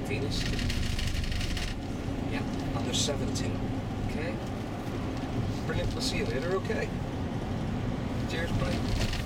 Venus. Yeah, under 17. Okay. Brilliant. We'll see you later. Okay. Cheers, bye.